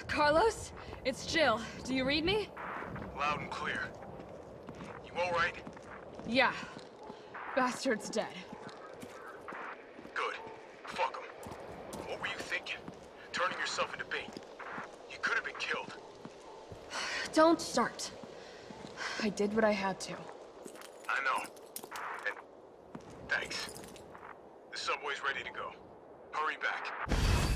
Carlos? It's Jill. Do you read me? Loud and clear. You alright? Yeah. Bastard's dead. Good. Fuck him. What were you thinking? Turning yourself into bait. You could have been killed. Don't start. I did what I had to. I know. And thanks. The subway's ready to go. Hurry back.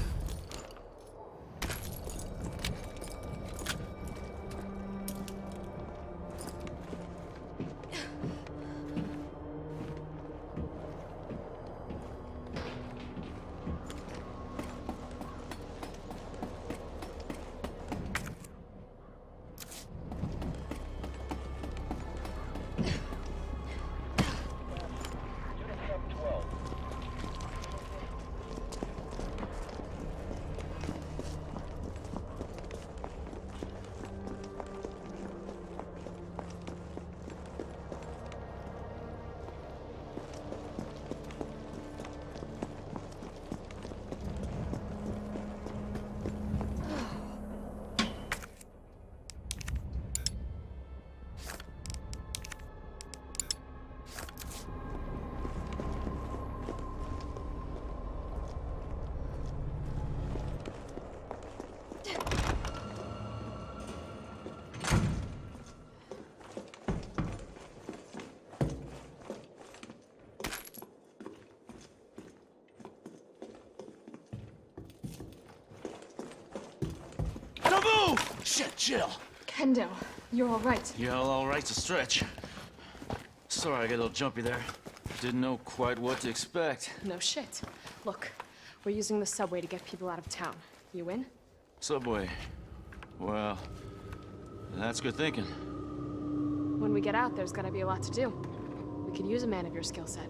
Shit, Jill! Kendo, you're all right. Yeah, all right's a stretch. Sorry I got a little jumpy there. Didn't know quite what to expect. No shit. Look, we're using the subway to get people out of town. You in? Subway. Well, that's good thinking. When we get out, there's gonna be a lot to do. We could use a man of your skill set.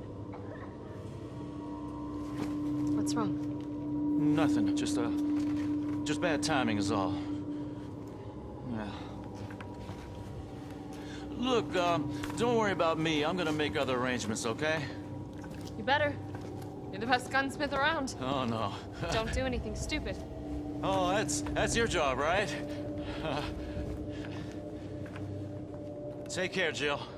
What's wrong? Nothing. Just bad timing is all. Yeah. Look, don't worry about me. I'm gonna make other arrangements, okay? You better. You're the best gunsmith around. Oh, no. Don't do anything stupid. Oh, that's your job, right? Take care, Jill.